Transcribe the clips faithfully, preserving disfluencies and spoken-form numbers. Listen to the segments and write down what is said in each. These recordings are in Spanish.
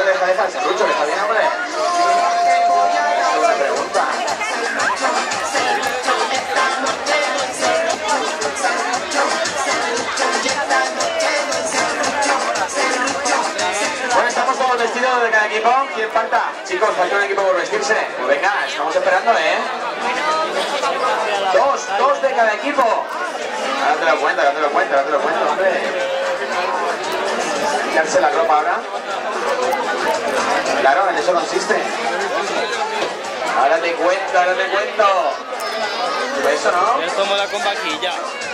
deja, deja el serrucho, que está bien, hombre. Buena pregunta. Bueno, estamos todos vestidos de cada equipo. ¿Quién falta? Chicos, falta un equipo por vestirse. Pues venga, estamos esperando, ¿eh? Dos, dos de cada equipo. Ahora te lo cuento, ahora te lo cuento, ahora te lo cuento, hombre. Quitarse la ropa ahora. Claro, en eso consiste. Ahora te cuento, ahora te cuento. Eso, ¿no? Esto mola con vaquilla.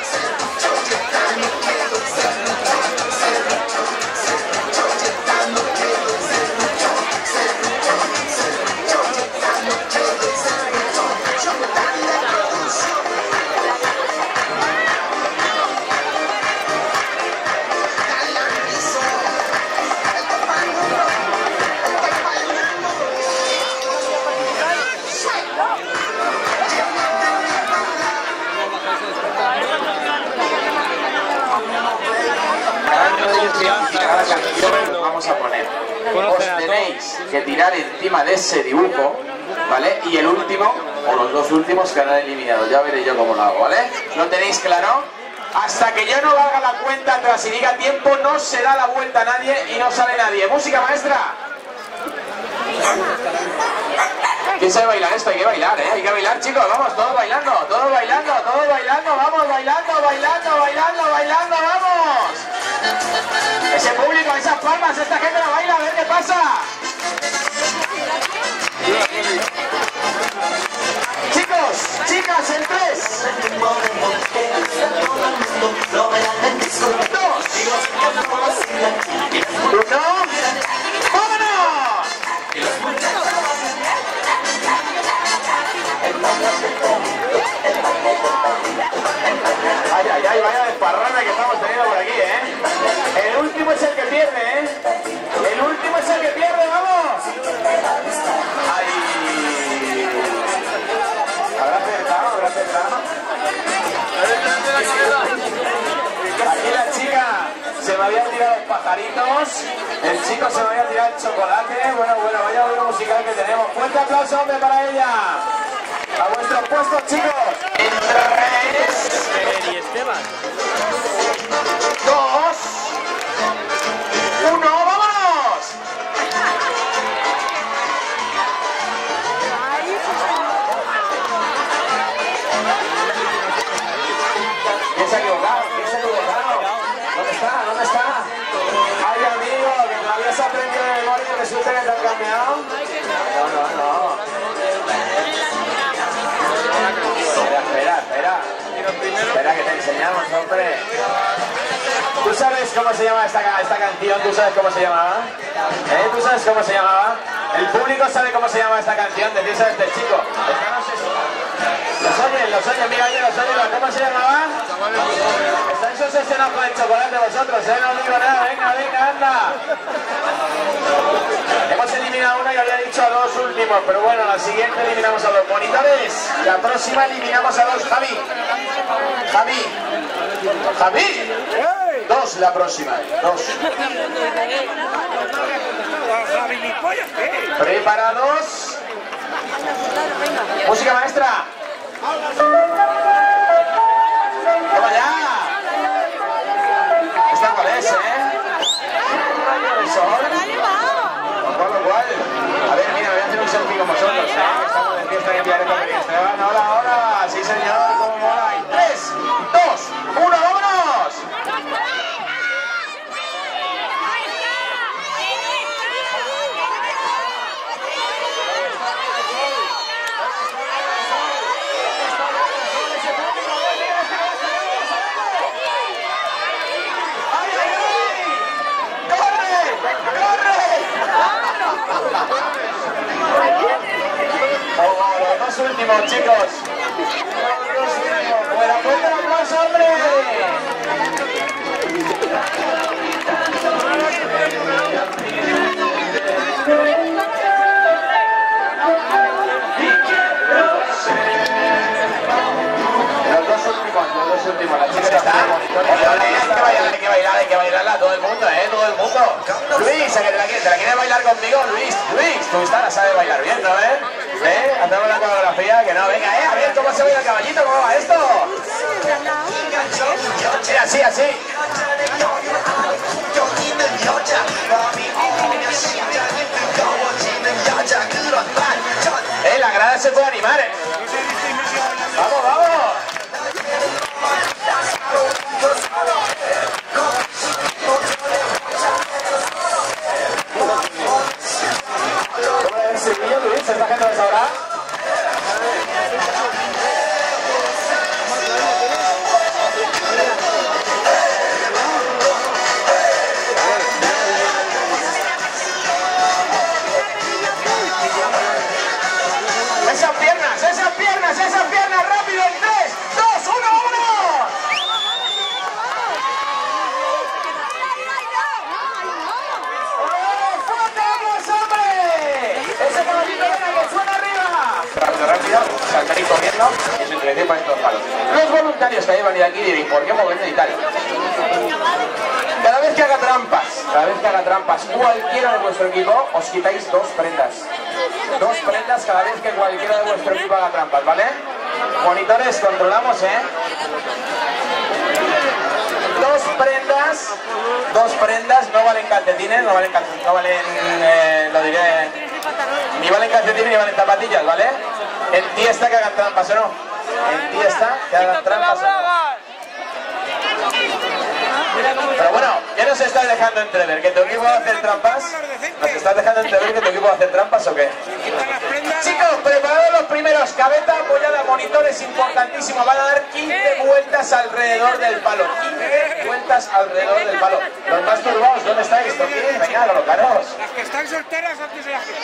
Cada canción que os vamos a poner, os tenéis que tirar encima de ese dibujo, ¿vale? Y el último, o los dos últimos, quedarán eliminados. Ya veré yo cómo lo hago, ¿vale? ¿Lo tenéis claro? Hasta que yo no valga la cuenta atrás y diga tiempo, no se da la vuelta a nadie y no sale nadie. ¿Música, maestra? ¿Quién sabe bailar esto? Hay que bailar, ¿eh? Hay que bailar, chicos. Vamos, todos bailando, todos bailando, todos bailando. Vamos, bailando, bailando, bailando, bailando, vamos. Ese público, esas palmas, esta gente la baila, a ver qué pasa. Chicos, chicas, en tres. Dos. Uno. ¡Vámonos! Ay, ay, ay, vaya desparrame que estamos teniendo por aquí, ¿eh? El último es el que pierde, ¿eh? El último es el que pierde, ¡vamos! ¡Ay! ¿Habrá acertado? ¿Habrá acertado? Aquí la chica se me habían tirado los pajaritos, el chico se me había tirado el chocolate. Bueno, bueno, vaya oído musical que tenemos. Fuerte aplauso, hombre, para ella. A vuestros puestos, chicos. En tres. Y Esteban. Dos. Uno, vámonos. ¿Quién se ha equivocado? ¿Quién se ha equivocado? ¿Dónde está? ¿Dónde está? Ay, amigo, que todavía se ha aprendido de memoria y resulta que te han cambiado. No, no, no. Espera, espera, espera. Espera que te enseñamos, hombre. ¿Tú sabes cómo se llama esta, esta canción? ¿Tú sabes cómo se llamaba? ¿Eh? ¿Tú sabes cómo se llamaba? El público sabe cómo se llama esta canción. Decís a este chico. Los oyen, los oyen, mira, oye, los oyen. ¿Cómo se llamaba? Estáis obsesionados con el chocolate vosotros, ¿eh? No digo nada, venga, venga, anda. Hemos eliminado una y había dicho a dos últimos, pero bueno, la siguiente eliminamos a dos. Monitores, la próxima eliminamos a dos. Javi, Javi, Javi. Dos la próxima, dos. ¿Preparados? Música, maestra. ¡Toma ya! ¿Esta cuál es, eh? ¿Un rayo de sol? Con lo cual, a ver, mira, voy a hacer un selfie con vosotros, ¿eh? Estamos de fiesta en Villarreal con Esteban. Hola, hola, sí señor, cómo mola. Y tres, dos, uno, vámonos. Oh, los dos últimos, chicos. Los dos últimos. ¡Fuera, fuerte el aplauso, hombre! Los dos últimos, los dos últimos. La chica está bonito. Hay que bailar, hay que bailar, hay que bailarla. Todo el mundo, ¿eh? Todo el mundo. Luis, ¿a que te la quieres, te la quieres bailar? bailar conmigo, Luis? Luis, tú esta la sabes bailar bien, ¿no? ¿Eh? ¿Eh? Hacemos la coreografía, que no, venga, ¿eh? A ver cómo se baila el caballito, cómo va esto. Sí, así, así. Eh, la grada se puede animar, ¿eh? Vamos, vamos. ¿Se está haciendo eso ahora? Esas piernas, esas piernas, esas piernas, rápido en tres, dos, uno, uno. Rápido, rápido, saltaréis corriendo y os introducís por estos palos. Los voluntarios que habéis venido aquí diréis, ¿por qué moverme y tal? Cada vez que haga trampas, cada vez que haga trampas cualquiera de vuestro equipo, os quitáis dos prendas. Dos prendas cada vez que cualquiera de vuestro equipo haga trampas, ¿vale? Monitores, controlamos, ¿eh? Dos prendas, dos prendas, no valen calcetines, no valen calcetines, no valen, eh, lo diré... Ni valen calcetines ni valen zapatillas, ¿vale? En Tiesta que hagan trampas o no. En Tiesta que hagan trampas o no. Pero bueno, ¿qué nos estás dejando entrever? ¿Que tu equipo va a hacer trampas? ¿Nos estás dejando entrever que tu equipo va a hacer trampas o qué? Chicos, preparados los primeros. Cabeza apoyada, monitores, importantísimo. Van a dar quince vueltas alrededor del palo. quince vueltas alrededor del palo. Los más turbados, ¿dónde estáis? ¿Toquín? Venga, colocaros. Las que están solteras antes de las que...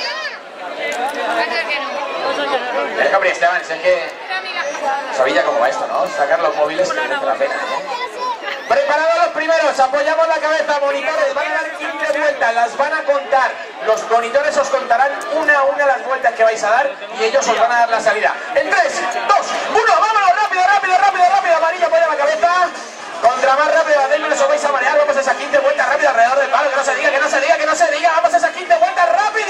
Es que, hombre, Esteban, es que... Sabía cómo va esto, ¿no? Sacar los móviles que merece la pena, ¿eh? Preparados los primeros, apoyamos la cabeza, monitores, van a dar quince vueltas, las van a contar. Los monitores os contarán una a una las vueltas que vais a dar y ellos os van a dar la salida. En tres, dos, uno, vámonos, rápido, rápido, rápido, rápido, amarillo, apoya la cabeza. Contra más rápido, hacéis menos os vais a marear, vamos a esas quince vueltas rápido alrededor del palo, que no se diga, que no se diga, que no se diga, vamos a esas quince vueltas rápido.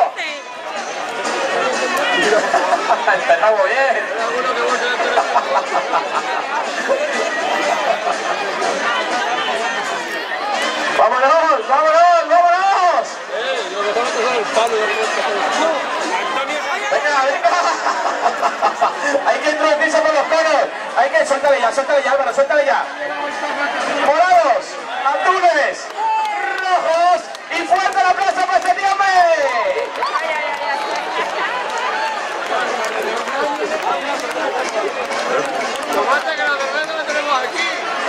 Empezamos bien. ¡Vámonos! ¡Vámonos! ¡Vámonos! ¡Venga, venga! Hay que introducirse por los conos. Hay que... Suéltale ya, suéltale ya, Álvaro, suéltale ya. Morados, azules, rojos y fuerte el aplauso para este tío, hombre. Tomate que la cerveza la tenemos aquí.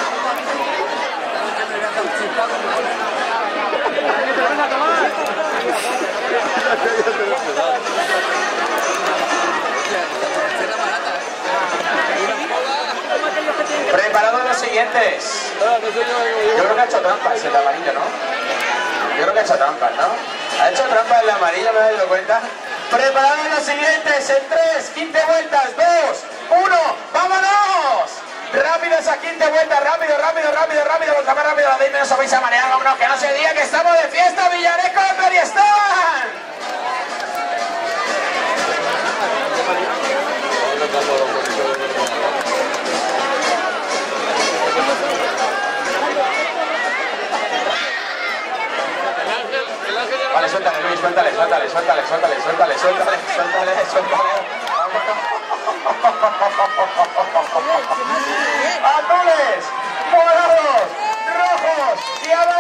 Preparados los siguientes. Yo creo que ha hecho trampas el amarillo, ¿no? Yo creo que ha hecho trampas, ¿no? Ha hecho trampas el amarillo, me he dado cuenta. Preparados los siguientes en tres, quince vueltas, dos, uno, ¡vámonos! Rápido esa quince vueltas, rápido, rápido, rápido, rápido, contra más rápido la de menos os vais a marear, vámonos, que no se diga que estamos de fiesta, Villarejo de Periestán. Vale, suéltale, Luis, suéltale, suéltale, suéltale, suéltale, suéltale, suéltale, suéltale, suéltale. Azules, morados, rojos y amarillos.